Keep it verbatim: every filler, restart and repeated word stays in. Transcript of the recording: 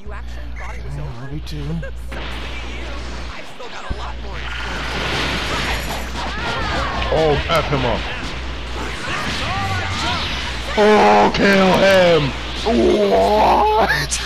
You actually thought it was over? Oh, me too. Sucks to be you. I've still got a lot more Oh, F him up. Oh, kill him! What?